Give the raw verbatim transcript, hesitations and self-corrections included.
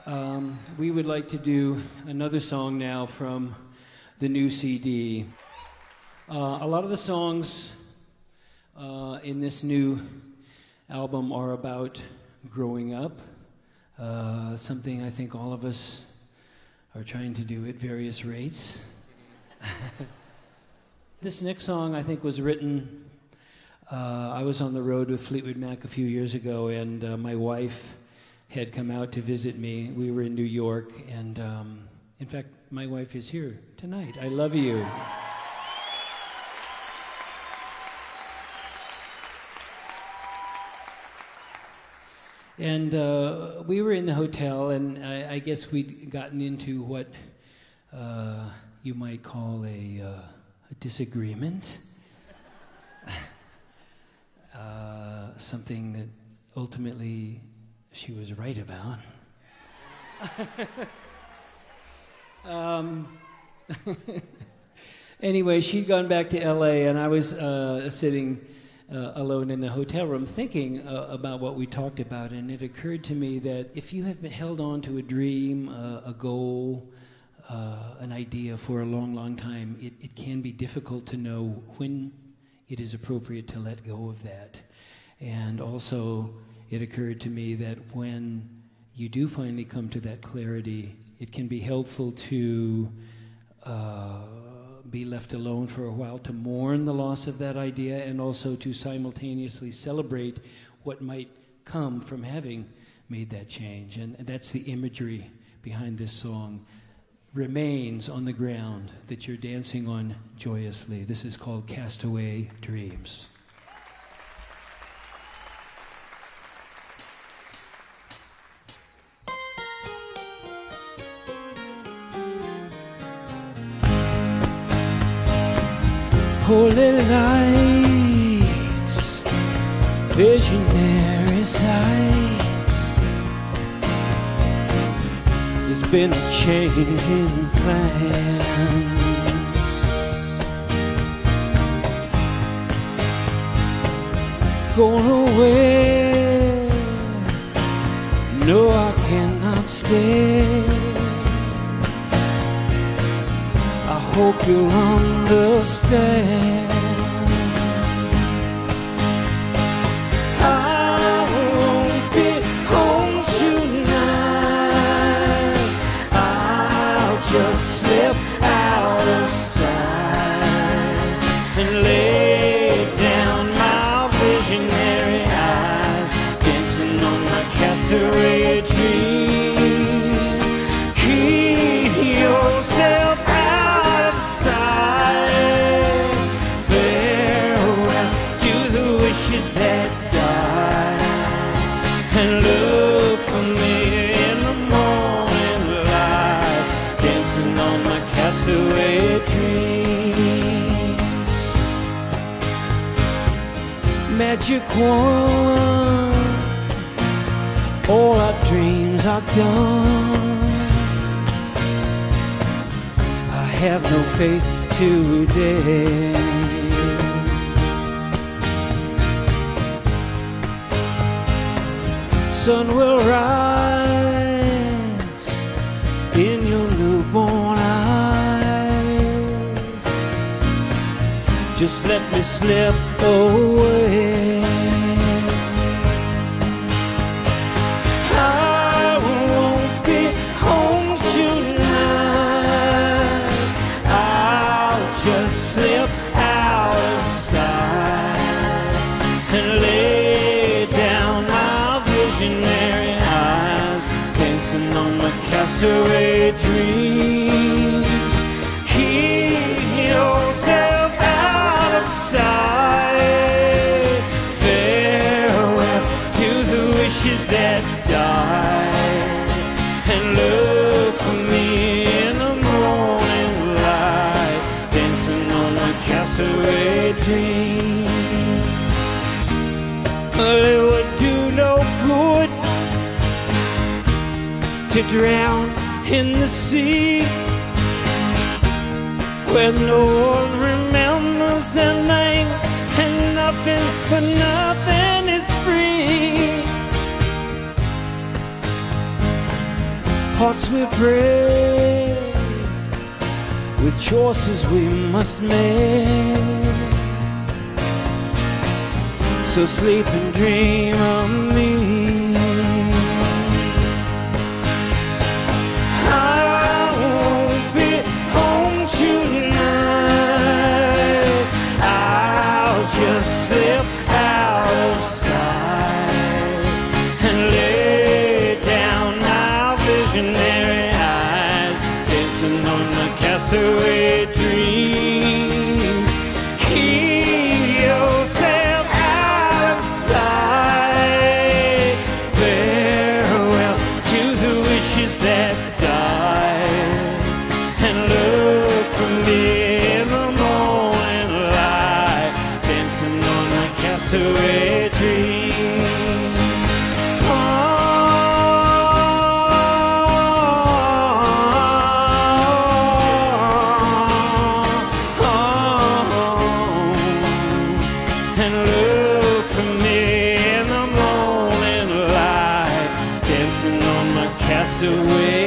Um, we would like to do another song now from the new C D. Uh, a lot of the songs uh, in this new album are about growing up, uh, something I think all of us are trying to do at various rates. This next song I think was written, uh, I was on the road with Fleetwood Mac a few years ago, and uh, my wife had come out to visit me. We were in New York, and um, in fact, my wife is here tonight. I love you. And uh, we were in the hotel, and I, I guess we'd gotten into what uh, you might call a, uh, a disagreement. uh, something that ultimately she was right about. um, anyway, she'd gone back to L A, and I was uh, sitting uh, alone in the hotel room thinking uh, about what we talked about, and it occurred to me that if you have been held on to a dream, uh, a goal, uh, an idea for a long, long time, it, it can be difficult to know when it is appropriate to let go of that. And also, it occurred to me that when you do finally come to that clarity, it can be helpful to uh, be left alone for a while, to mourn the loss of that idea, and also to simultaneously celebrate what might come from having made that change. And that's the imagery behind this song. Remains on the ground that you're dancing on joyously. This is called Castaway Dreams. Holy lights, visionary sights. There's been a change in plans. Gone away, no, I cannot stay. I hope you'll understand. I won't be home tonight. I'll just slip out of sight and lay down my visionary eyes, dancing on my castaway dreams. Keep yourself that die, and look for me in the morning light, dancing on my castaway dreams. Magic wand, all our dreams are done. I have no faith today. Sun will rise in your newborn eyes. Just let me slip away. I won't be home tonight. I'll just slip out of sight and lay down my visionary eyes, dancing on my castaway dreams. Keep yourself out of sight. Farewell to the wishes that die, and look for me in the morning light, dancing on my castaway dreams. Well, it would do no good to drown in the sea, where no one remembers their name, and nothing but nothing is free. hearts we're brave, with choices we must make. So sleep and dream of me. I won't be home tonight. I'll just slip out of sight and lay down my visionary eyes, dancing on the castaway dream. Keep yourself out of sight. Farewell to the wishes that died, and look for me in the morning light, dancing on the castaway dream. Oh, oh, oh, and look for me in the morning light, dancing on my castaway